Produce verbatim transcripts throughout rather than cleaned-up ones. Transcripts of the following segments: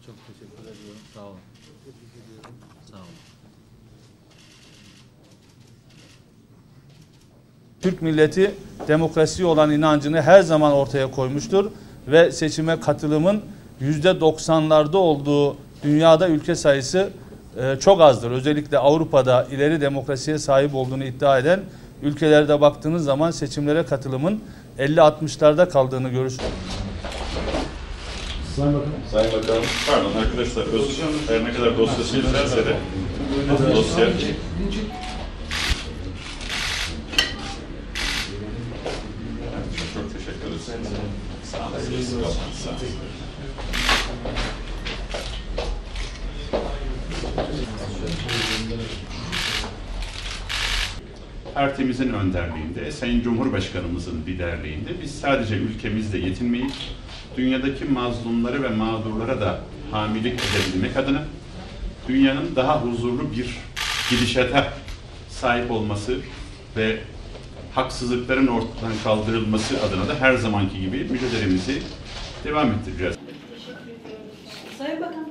Çok teşekkür ediyorum. Sağ olun. Sağ olun. Türk milleti demokrasiye olan inancını her zaman ortaya koymuştur ve seçime katılımın yüzde doksanlarda olduğu dünyada ülke sayısı e, çok azdır. Özellikle Avrupa'da ileri demokrasiye sahip olduğunu iddia eden ülkelerde baktığınız zaman seçimlere katılımın elli altmışlarda kaldığını görürsünüz. Sayın Bakanım. Sayın Bakanım, pardon arkadaşlar, her ne kadar dosyası güzelse de dosya... Çok teşekkür ederiz. Sağ olun. Sağ olun. Partimizin önderliğinde, Sayın Cumhurbaşkanımızın liderliğinde biz sadece ülkemizle yetinmeyip dünyadaki mazlumları ve mağdurlara da hamilik edebilmek adına dünyanın daha huzurlu bir gidişata sahip olması ve haksızlıkların ortadan kaldırılması adına da her zamanki gibi mücadelemizi devam ettireceğiz. Teşekkür ediyorum. Sayın Bakan.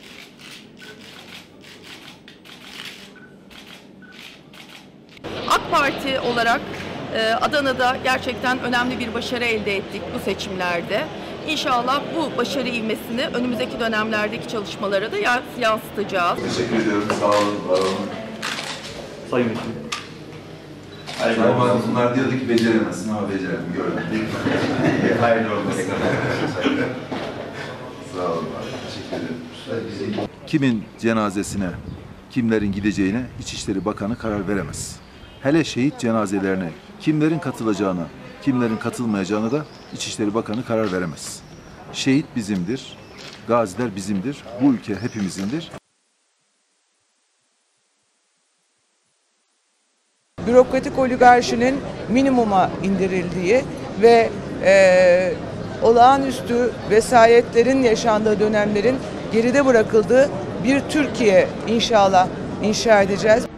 AK Parti olarak Adana'da gerçekten önemli bir başarı elde ettik bu seçimlerde. İnşallah bu başarı ivmesini önümüzdeki dönemlerdeki çalışmalara da yansıtacağız. Teşekkür ediyorum. Sağ olun, var olun. Sayın Vekilim. Hayırlı olsun. Bunlar diyordu ki beceremezsin ama becerdim. Gördüm. Hayırlı olmasın. Sağ olun. Teşekkür ederim. Kimin cenazesine, kimlerin gideceğine İçişleri Bakanı karar veremez. Hele şehit cenazelerine kimlerin katılacağına, kimlerin katılmayacağına da İçişleri Bakanı karar veremez. Şehit bizimdir, gaziler bizimdir, bu ülke hepimizindir. Bürokratik oligarşinin minimuma indirildiği ve e, olağanüstü vesayetlerin yaşandığı dönemlerin geride bırakıldığı bir Türkiye inşallah inşa edeceğiz.